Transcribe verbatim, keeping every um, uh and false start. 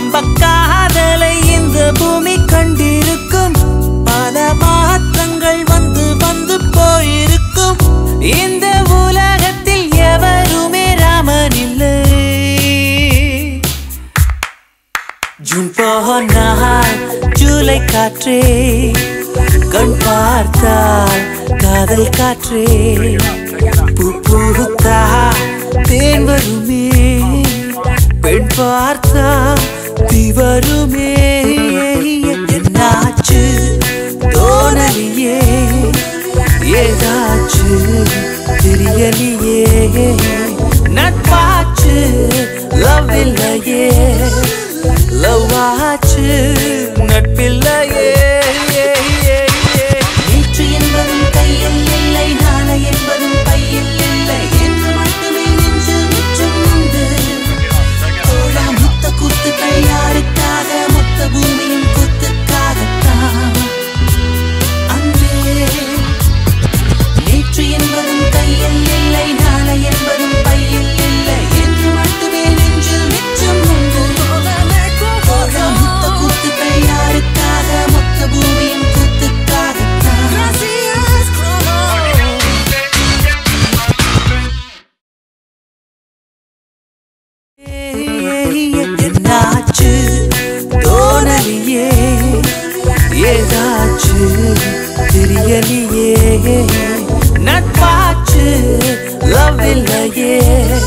நம்ம காதலை இந்த பூமி கண்டிருக்கும். பல மாற்றங்கள் வந்து வந்து போயிருக்கும். இந்த உலகத்தில் எவருமே ராமன் இல்லை. ஜூன் போனால் ஜூலை காற்றே, கண் பார்த்தால் காதல் காற்றே, பூ பூத்தா தேன் வருமே, பெண் பார்த்தா தீ வருமே. என்னாச்சு தோணலியே, ஏதாச்சு தெரியலையே, நட்பாச்சு லவ் இல்லையே, லவ் ஆச்சு நட்பில்லையே. நேற்று என்பதும் கையில் இல்லை, நாளை என்பதும் பையில் இல்லை என்று மட்டுமே நெஞ்சில் மிச்சம் உண்டு. தோழா முத்த கூத்துக்கள் யாருக்காக? மொத்த பூமியின் கூத்துக்காகத்தான். அன்பே நேற்று என்பதும் கையில் இல்லை, நாளை என்பதும் பையில் இல்லை என்று மட்டுமே நெஞ்சில் மிச்சம் உண்டு. தோழா முத்த கூத்துக்கள் யாருக்காக? மொத்த பூமியின் கூத்துக்காகத்தான். என்னாச்சு தோணலியே, ஏதாச்சு தெரியலையே, நட்பாச்சு லவ் இல்லையே.